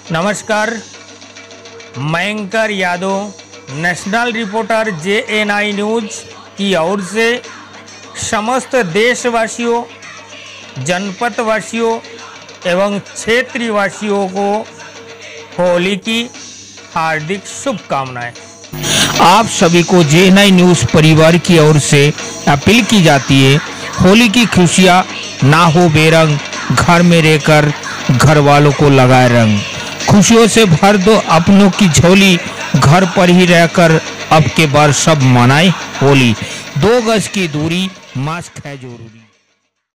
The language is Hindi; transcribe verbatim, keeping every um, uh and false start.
नमस्कार, मैं anchor Yadav national reporter J N I news की ओर से समस्त देशवासियों, जनपद वासियों एवं क्षेत्रीय वासियों को होली की हार्दिक शुभकामनाएं। आप सभी को जे एन आई न्यूज परिवार की ओर से अपील की जाती है, होली की खुशियाँ ना हो बेरंग, घर में रहकर घर वालों को लगाए रंग। खुशियों से भर दो अपनों की झोली, घर पर ही रहकर अब के बार सब मनाए होली। दो गज की दूरी, मास्क है जरूरी।